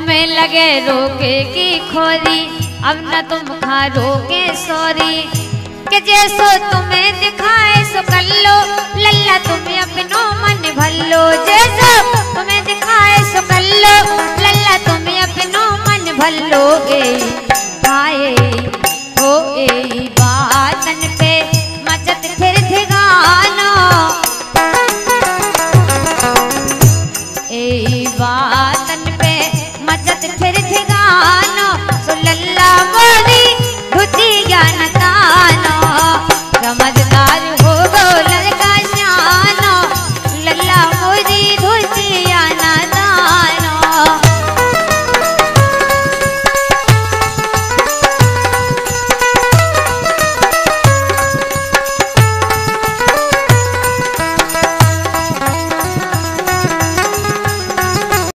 तुम्हें लगे रोके की खोरी, अब न तुम खारोगे सॉरी। कि जैसो तुम्हें दिखाए सो कर लो, लल्ला तुम्हें अपनो मन भल्लो। जैसो तुम्हें दिखाए सो कर लो, लल्ला तुम्हें अपनो मन भल्लो। आए हो ए बातन पे मचत फिर गानो, ए बातन पे मचत फिर गानो। सो लल्ला मोरी धुती ज्ञान तानो,